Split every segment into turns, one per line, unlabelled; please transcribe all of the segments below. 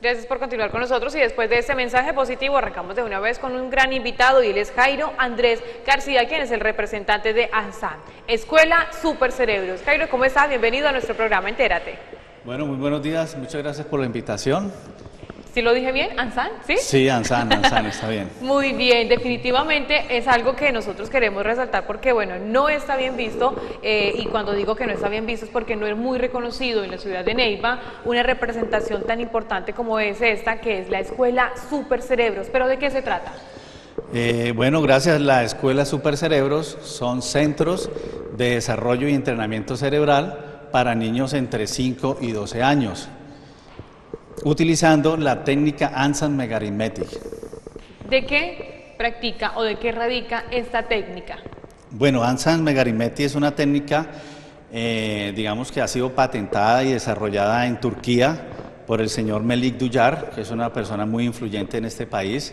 Gracias por continuar con nosotros y después de este mensaje positivo arrancamos de una vez con un gran invitado y él es Jairo Andrés García, quien es el representante de ANSAN, Escuela Super Cerebros. Jairo, ¿cómo estás? Bienvenido a nuestro programa Entérate.
Bueno, muy buenos días, muchas gracias por la invitación.
¿Sí lo dije bien? ¿ANSAN? ¿Sí?
Sí, ANSAN, está bien.
Muy bien, definitivamente es algo que nosotros queremos resaltar porque, bueno, no está bien visto y cuando digo que no está bien visto es porque no es muy reconocido en la ciudad de Neiva una representación tan importante como es esta, que es la Escuela Super Cerebros. ¿Pero de qué se trata?
Bueno, gracias. La Escuela Super Cerebros son centros de desarrollo y entrenamiento cerebral para niños entre 5 y 12 años. Utilizando la técnica ANSAN Megarithmetic.
¿De qué practica o de qué radica esta técnica?
Bueno, ANSAN Megarithmetic es una técnica, digamos que ha sido patentada y desarrollada en Turquía por el señor Melik Duyar, que es una persona muy influyente en este país.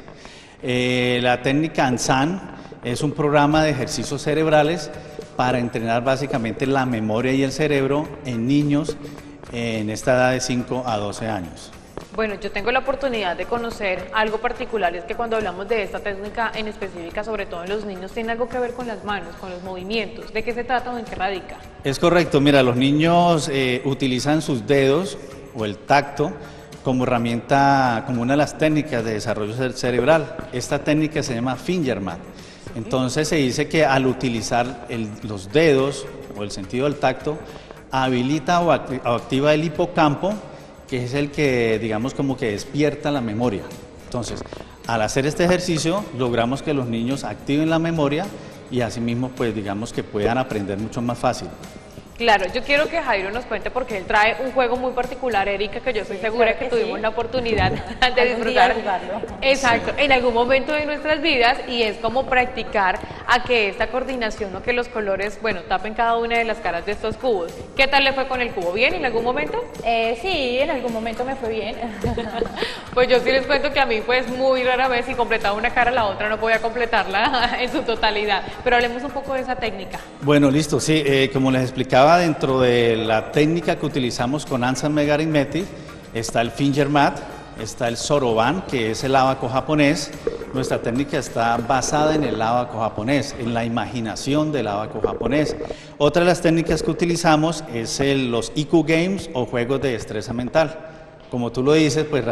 La técnica ANSAN es un programa de ejercicios cerebrales para entrenar básicamente la memoria y el cerebro en niños en esta edad de 5 a 12 años.
Bueno, yo tengo la oportunidad de conocer algo particular, es que cuando hablamos de esta técnica en específica, sobre todo en los niños, tiene algo que ver con las manos, con los movimientos. ¿De qué se trata o en qué radica?
Es correcto, mira, los niños utilizan sus dedos o el tacto como herramienta, como una de las técnicas de desarrollo cerebral. Esta técnica se llama Fingermath. Entonces se dice que al utilizar los dedos o el sentido del tacto, habilita o activa el hipocampo, que es el que, digamos, como que despierta la memoria. Entonces, al hacer este ejercicio, logramos que los niños activen la memoria y asimismo, pues, digamos, que puedan aprender mucho más fácil.
Claro, yo quiero que Jairo nos cuente porque él trae un juego muy particular, Erika, que yo estoy segura que tuvimos la oportunidad de disfrutar. Exacto, en algún momento de nuestras vidas, y es como practicar a que esta coordinación o que los colores, bueno, tapen cada una de las caras de estos cubos. ¿Qué tal le fue con el cubo? ¿Bien en algún momento?
Sí, en algún momento me fue bien.
Pues yo sí les cuento que a mí pues muy rara vez si completaba una cara la otra no podía completarla en su totalidad, pero hablemos un poco de esa técnica.
Bueno, listo, sí, como les explicaba, dentro de la técnica que utilizamos con ANSAN Megarithmetic está el Fingermath, está el Soroban, que es el ábaco japonés. Nuestra técnica está basada en el ábaco japonés, en la imaginación del ábaco japonés. Otra de las técnicas que utilizamos es los IQ Games o juegos de destreza mental. Como tú lo dices, pues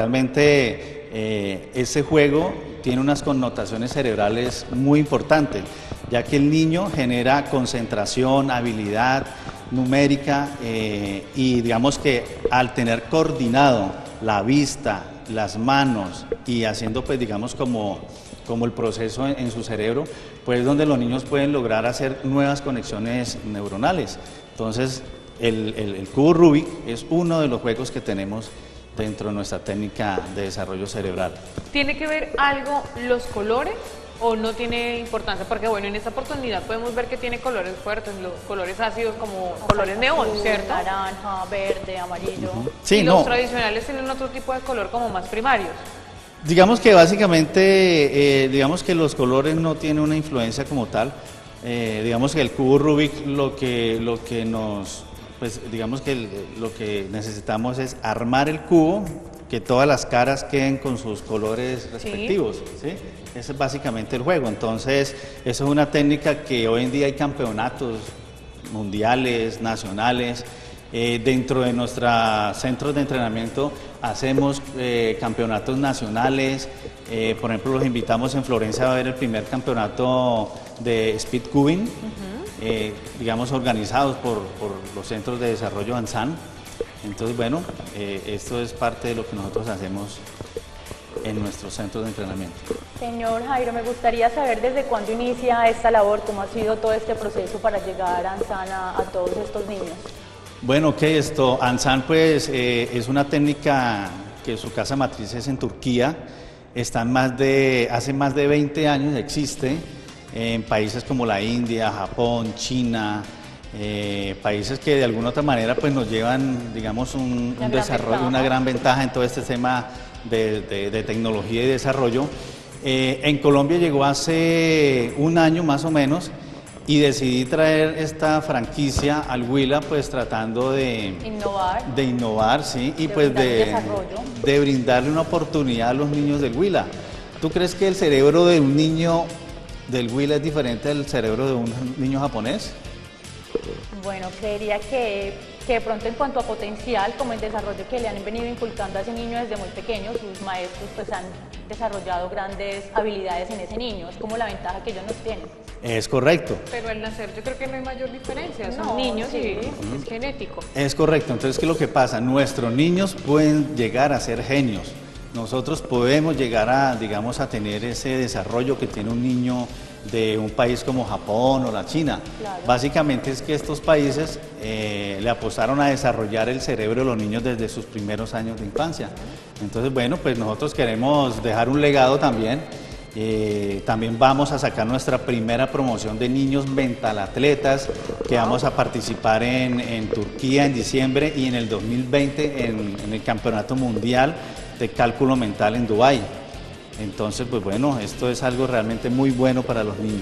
realmente ese juego tiene unas connotaciones cerebrales muy importantes, ya que el niño genera concentración, habilidad numérica y digamos que al tener coordinado la vista, las manos y haciendo pues digamos como el proceso en su cerebro, pues es donde los niños pueden lograr hacer nuevas conexiones neuronales. Entonces el cubo Rubik es uno de los juegos que tenemos dentro de nuestra técnica de desarrollo cerebral.
¿Tiene que ver algo los colores o no tiene importancia? Porque bueno, en esta oportunidad podemos ver que tiene colores fuertes, los colores ácidos como colores neón, ¿cierto?
Naranja, verde, amarillo.
Sí,
y los tradicionales tienen otro tipo de color como más primarios.
Digamos que básicamente, digamos que los colores no tienen una influencia como tal. Digamos que el cubo Rubik lo que nos... Pues digamos que lo que necesitamos es armar el cubo, que todas las caras queden con sus colores respectivos, ¿sí? Ese es básicamente el juego. Entonces, eso es una técnica que hoy en día hay campeonatos mundiales, nacionales. Dentro de nuestros centros de entrenamiento hacemos campeonatos nacionales. Por ejemplo, los invitamos en Florencia a ver el primer campeonato de Speed Cubing. Digamos organizados por los centros de desarrollo ANSAN. Entonces bueno, esto es parte de lo que nosotros hacemos en nuestros centros de entrenamiento.
Señor Jairo, me gustaría saber desde cuándo inicia esta labor, cómo ha sido todo este proceso para llegar a ANSAN a todos estos niños.
Bueno, ANSAN pues es una técnica que su casa matriz es en Turquía, hace más de 20 años existe, en países como la India, Japón, China, países que de alguna otra manera pues nos llevan, digamos, un desarrollo, una gran ventaja en todo este tema de tecnología y desarrollo. En Colombia llegó hace un año más o menos y decidí traer esta franquicia al Huila, pues tratando de innovar, sí, y pues de brindarle una oportunidad a los niños del Huila. ¿Tú crees que el cerebro de un niño del Huila es diferente al cerebro de un niño japonés?
Bueno, creería que de pronto en cuanto a potencial, como el desarrollo que le han venido inculcando a ese niño desde muy pequeño, sus maestros pues han desarrollado grandes habilidades en ese niño, es como la ventaja que ellos nos tienen.
Es correcto.
Pero al nacer yo creo que no hay mayor diferencia, son niños y es genético.
Es correcto, entonces ¿qué es lo que pasa? Nuestros niños pueden llegar a ser genios, nosotros podemos llegar a, digamos, a tener ese desarrollo que tiene un niño de un país como Japón o la China. Claro. Básicamente es que estos países le apostaron a desarrollar el cerebro de los niños desde sus primeros años de infancia. Entonces, bueno, pues nosotros queremos dejar un legado también. También vamos a sacar nuestra primera promoción de niños mentalatletas que vamos a participar en Turquía en diciembre y en el 2020 en el Campeonato Mundial de Cálculo Mental en Dubái. Entonces, pues bueno, esto es algo realmente muy bueno para los niños.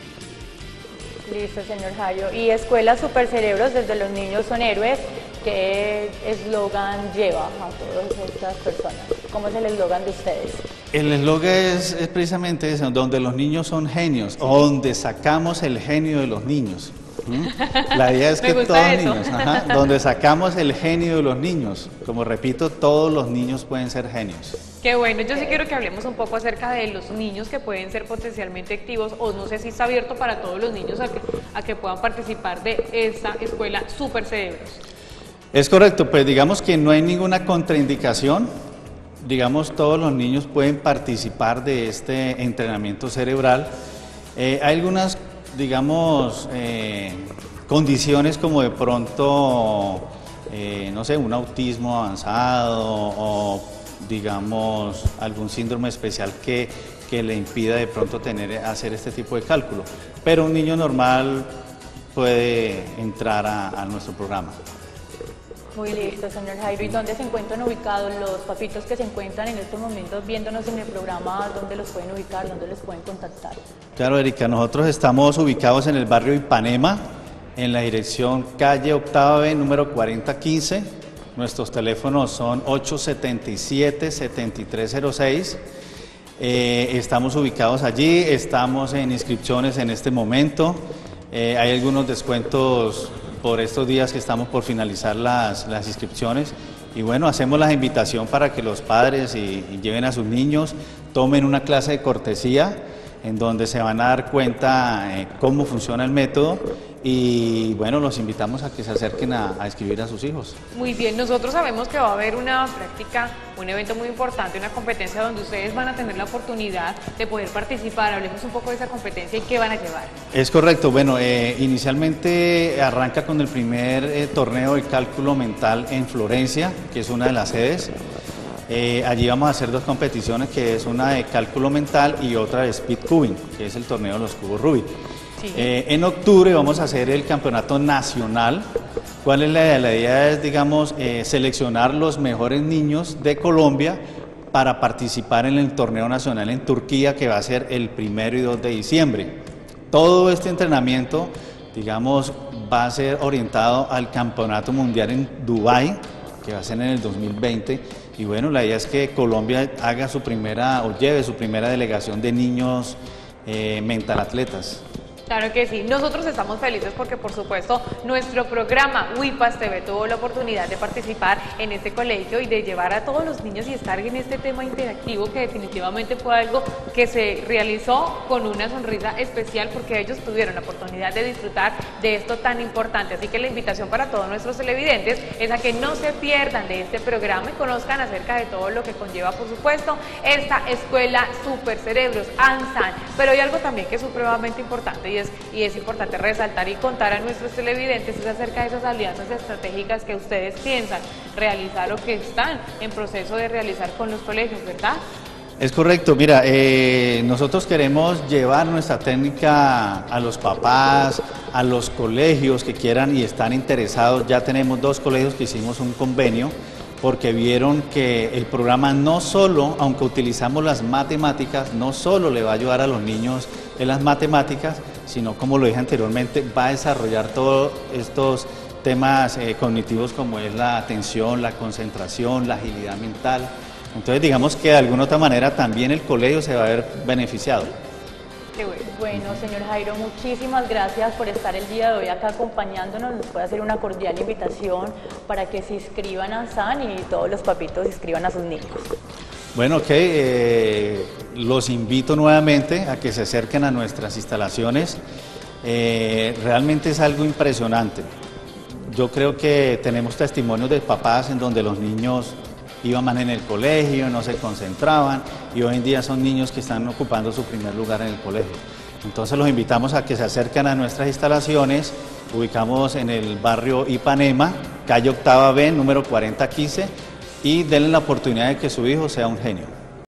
Listo, señor Jairo. Y Escuela Supercerebros, desde los niños son héroes, ¿qué eslogan lleva a todas estas personas? ¿Cómo es el eslogan de ustedes?
El eslogan es precisamente eso, donde los niños son genios, o donde sacamos el genio de los niños. La idea es que todos los niños, donde sacamos el genio de los niños. Como repito, todos los niños pueden ser genios.
Qué bueno, yo sí quiero que hablemos un poco acerca de los niños que pueden ser potencialmente activos, o no sé si está abierto para todos los niños a que puedan participar de esta escuela Supercerebros.
Es correcto, pues digamos que no hay ninguna contraindicación, digamos todos los niños pueden participar de este entrenamiento cerebral. Hay algunas, digamos, condiciones como de pronto, no sé, un autismo avanzado o digamos algún síndrome especial que le impida de pronto hacer este tipo de cálculo, pero un niño normal puede entrar a nuestro programa.
Muy listo, señor Jairo. ¿Y dónde se encuentran ubicados los papitos que se encuentran en estos momentos viéndonos en el programa? ¿Dónde los pueden ubicar? ¿Dónde los pueden contactar?
Claro, Erika, nosotros estamos ubicados en el barrio Ipanema, en la dirección calle Octava B, número 4015. Nuestros teléfonos son 877-7306. Estamos ubicados allí, estamos en inscripciones en este momento. Hay algunos descuentos por estos días que estamos por finalizar las inscripciones. Y bueno, hacemos la invitación para que los padres y lleven a sus niños, tomen una clase de cortesía en donde se van a dar cuenta cómo funciona el método y bueno, los invitamos a que se acerquen a escribir a sus hijos.
Muy bien, nosotros sabemos que va a haber una práctica, un evento muy importante, una competencia donde ustedes van a tener la oportunidad de poder participar. Hablemos un poco de esa competencia y qué van a llevar.
Es correcto, bueno, inicialmente arranca con el primer torneo de cálculo mental en Florencia, que es una de las sedes. Allí vamos a hacer dos competiciones, que es una de cálculo mental y otra de speed cubing, que es el torneo de los cubos Rubik. Sí. En octubre vamos a hacer el campeonato nacional. ¿Cuál es la idea? La idea es, digamos, seleccionar los mejores niños de Colombia para participar en el torneo nacional en Turquía, que va a ser el 1 y 2 de diciembre. Todo este entrenamiento, digamos, va a ser orientado al campeonato mundial en Dubái, que va a ser en el 2020. Y bueno, la idea es que Colombia haga su primera o lleve su primera delegación de niños mentalatletas.
Claro que sí, nosotros estamos felices porque por supuesto nuestro programa WIPAS TV tuvo la oportunidad de participar en este colegio y de llevar a todos los niños y estar en este tema interactivo que definitivamente fue algo que se realizó con una sonrisa especial porque ellos tuvieron la oportunidad de disfrutar de esto tan importante. Así que la invitación para todos nuestros televidentes es a que no se pierdan de este programa y conozcan acerca de todo lo que conlleva, por supuesto, esta escuela Supercerebros, ANSAN. Pero hay algo también que es supremamente importante y es importante resaltar y contar a nuestros televidentes es acerca de esas alianzas estratégicas que ustedes piensan realizar o que están en proceso de realizar con los colegios, ¿verdad?
Es correcto, mira, nosotros queremos llevar nuestra técnica a los papás, a los colegios que quieran y están interesados. Ya tenemos 2 colegios que hicimos un convenio porque vieron que el programa no solo, aunque utilizamos las matemáticas, no solo le va a ayudar a los niños en las matemáticas, sino, como lo dije anteriormente, va a desarrollar todos estos temas cognitivos como es la atención, la concentración, la agilidad mental. Entonces digamos que de alguna otra manera también el colegio se va a ver beneficiado.
Qué bueno. Bueno, señor Jairo, muchísimas gracias por estar el día de hoy acá acompañándonos. Les puedo hacer una cordial invitación para que se inscriban a ANSAN y todos los papitos se inscriban a sus niños.
Bueno, ok, los invito nuevamente a que se acerquen a nuestras instalaciones. Realmente es algo impresionante. Yo creo que tenemos testimonios de papás en donde los niños iban mal en el colegio, no se concentraban, y hoy en día son niños que están ocupando su primer lugar en el colegio. Entonces los invitamos a que se acerquen a nuestras instalaciones. Ubicamos en el barrio Ipanema, calle Octava B, número 4015, y denle la oportunidad de que su hijo sea un genio.